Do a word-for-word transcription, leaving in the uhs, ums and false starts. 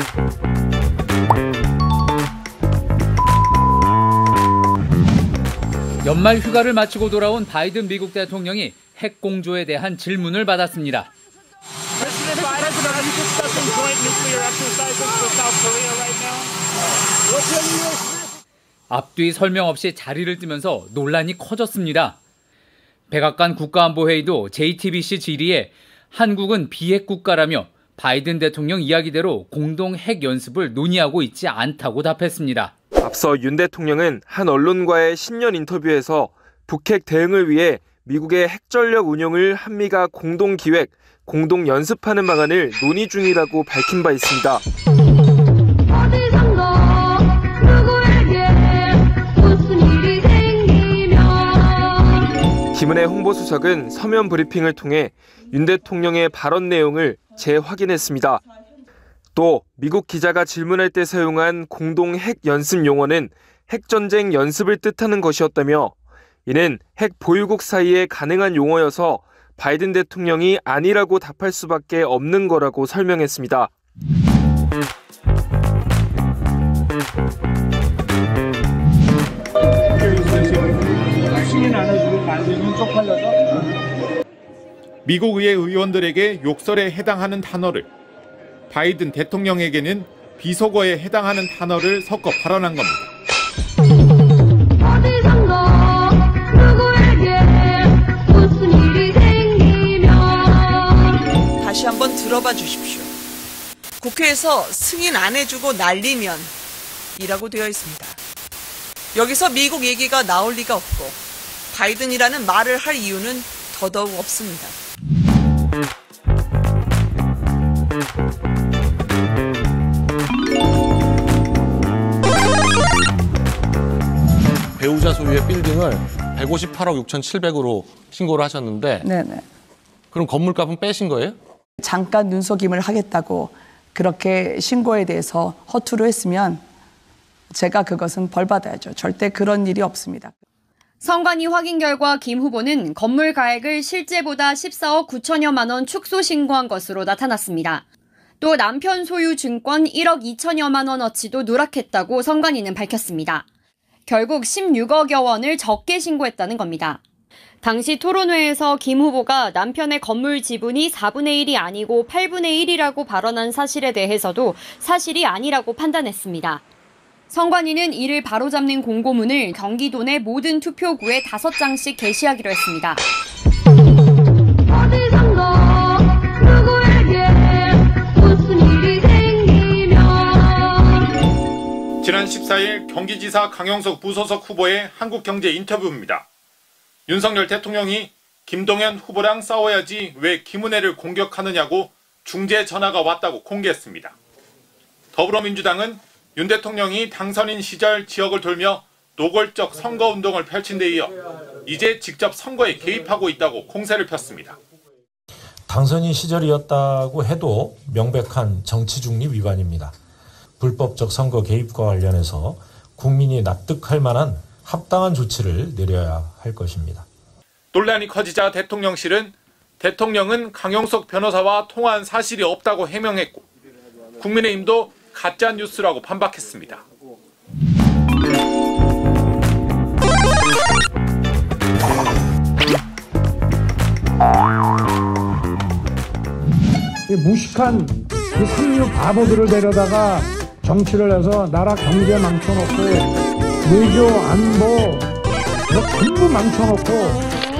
연말 휴가를 마치고 돌아온 바이든 미국 대통령이 핵 공조에 대한 질문을 받았습니다. 앞뒤 설명 없이 자리를 뜨면서 논란이 커졌습니다. 백악관 국가안보회의도 제이티비씨 질의에 한국은 비핵 국가라며 바이든 대통령 이야기대로 공동 핵 연습을 논의하고 있지 않다고 답했습니다. 앞서 윤 대통령은 한 언론과의 신년 인터뷰에서 북핵 대응을 위해 미국의 핵전력 운용을 한미가 공동 기획, 공동 연습하는 방안을 논의 중이라고 밝힌 바 있습니다. 김은혜 홍보수석은 서면 브리핑을 통해 윤 대통령의 발언 내용을 재확인했습니다. 또 미국 기자가 질문할 때 사용한 공동 핵 연습 용어는 핵전쟁 연습을 뜻하는 것이었다며 이는 핵 보유국 사이에 가능한 용어여서 바이든 대통령이 아니라고 답할 수밖에 없는 거라고 설명했습니다. 미국 의회 의원들에게 욕설에 해당하는 단어를, 바이든 대통령에게는 비속어에 해당하는 단어를 섞어 발언한 겁니다. 다시 한번 들어봐 주십시오. 국회에서 승인 안 해주고 날리면 이라고 되어 있습니다. 여기서 미국 얘기가 나올 리가 없고 바이든이라는 말을 할 이유는 더더욱 없습니다. 배우자 소유의 빌딩을 백오십팔억 육천칠백으로 신고를 하셨는데 네네. 그럼 건물값은 빼신 거예요? 잠깐 눈속임을 하겠다고 그렇게 신고에 대해서 허투루 했으면 제가 그것은 벌받아야죠. 절대 그런 일이 없습니다. 선관위 확인 결과 김 후보는 건물 가액을 실제보다 십사억 구천여만 원 축소 신고한 것으로 나타났습니다. 또 남편 소유 증권 일억 이천여만 원어치도 누락했다고 선관위는 밝혔습니다. 결국 십육억여 원을 적게 신고했다는 겁니다. 당시 토론회에서 김 후보가 남편의 건물 지분이 사분의 일이 아니고 팔분의 일이라고 발언한 사실에 대해서도 사실이 아니라고 판단했습니다. 선관위는 이를 바로잡는 공고문을 경기도 내 모든 투표구에 다섯 장씩 게시하기로 했습니다. 지난 십사일 경기지사 강영석 부소속 후보의 한국경제 인터뷰입니다. 윤석열 대통령이 김동연 후보랑 싸워야지 왜 김은혜를 공격하느냐고 중재 전화가 왔다고 공개했습니다. 더불어민주당은 윤 대통령이 당선인 시절 지역을 돌며 노골적 선거운동을 펼친 데 이어 이제 직접 선거에 개입하고 있다고 공세를 폈습니다. 당선인 시절이었다고 해도 명백한 정치 중립 위반입니다. 불법적 선거 개입과 관련해서 국민이 납득할 만한 합당한 조치를 내려야 할 것입니다. 논란이 커지자 대통령실은 대통령은 강영석 변호사와 통화한 사실이 없다고 해명했고 국민의힘도 가짜 뉴스라고 반박했습니다. 무식한 이 삼류 바보들을 데려다가 정치를 해서 나라 경제 망쳐놓고 외교 안보 전부 망쳐놓고